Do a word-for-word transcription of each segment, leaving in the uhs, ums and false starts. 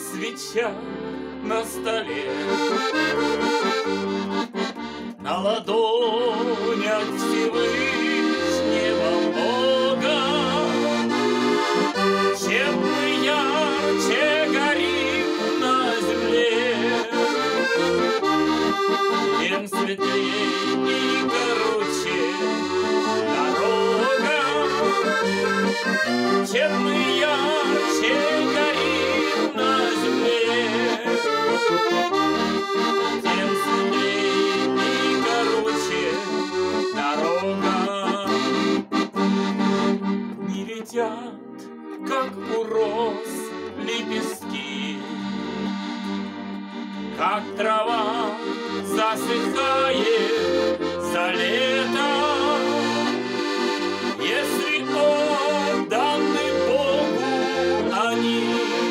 свеча на столе. На ладонях Всевышнего Бога, чем мы ярче горим на земле, тем светлее и короче дорога. Чем мы ярче горим на земле, тем светлее и короче дорога. Не летят, как у роз, лепестки, как трава засыхает за лето. Если отданы Богу они,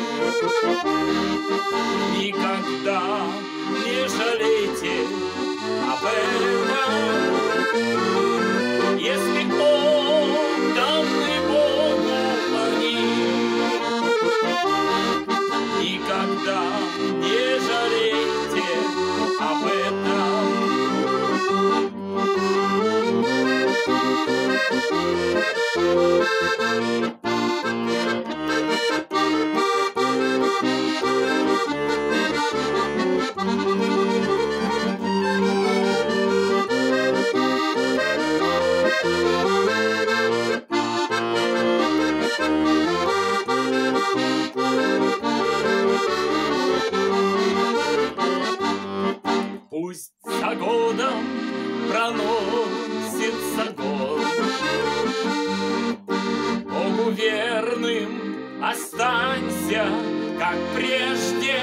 никогда не жалейте об этом. Если отданы Богу они, никогда не жалейте об этом. Пусть за годом проносится год, Богу верным останься, как прежде.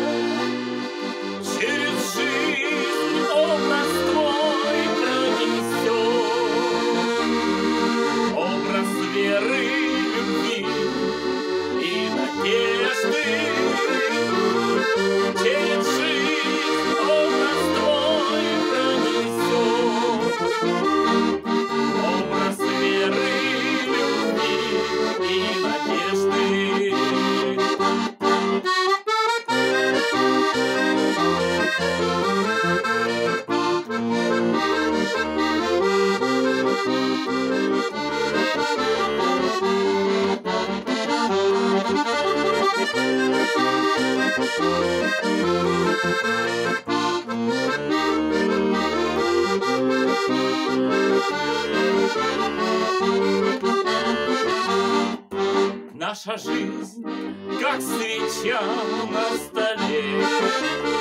Через жизнь образ твой пронесет, образ веры, любви и надежды. Через жизнь образ твой пронесет, образ веры, любви и надежды. Наша жизнь, как свеча на столе,